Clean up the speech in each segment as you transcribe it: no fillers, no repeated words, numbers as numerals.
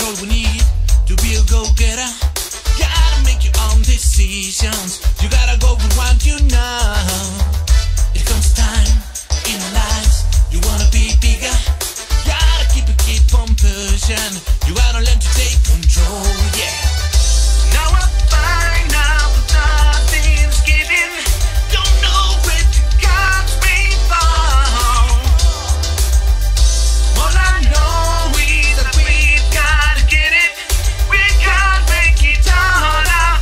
all we need to be a go-getter. Gotta make your own decisions. You gotta go for what you know. It comes time in our lives. You wanna be bigger. Gotta keep on pushing. You gotta learn to take control, yeah. Now I find out that nothing's given. Don't know where to catch me from. All I know is that we gotta get it. We gotta make it all out.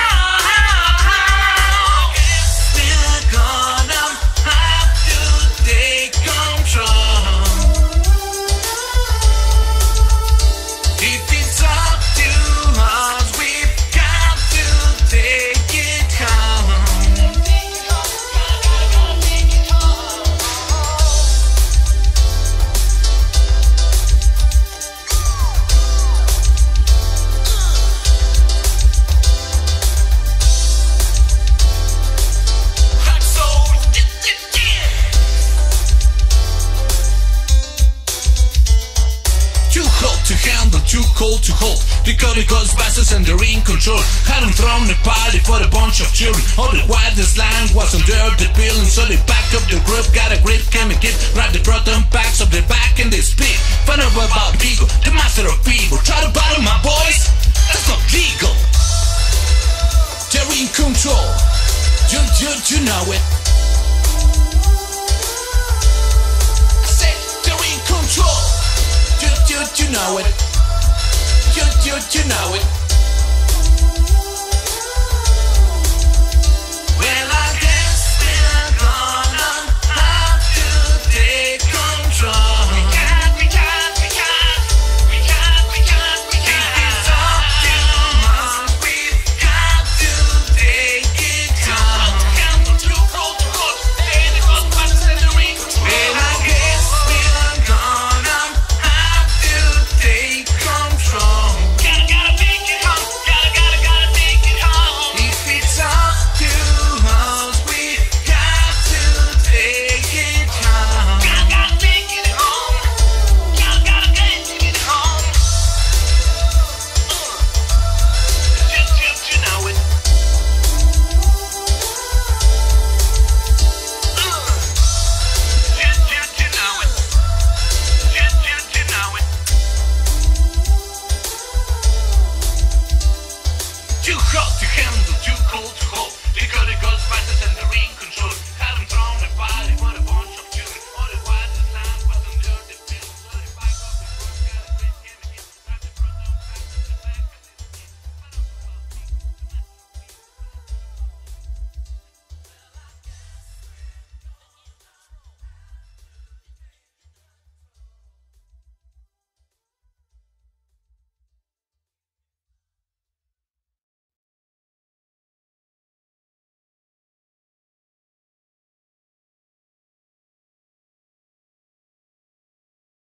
We're gonna have to take control. If it's up to us, we've got to take it home. Hot soul, Too hot to handle, too cold to hold. Because bastards and they're in control. Hadn't thrown a party for a bunch of children. All the wildest land was under the building. So they backed up the group, got a grip, came and get right the bottom backs of the back and they spit. Find out about ego, the master of evil. Try to battle my boys, that's not legal. They're in control, you know it. I said they're in control, you know it. You know it.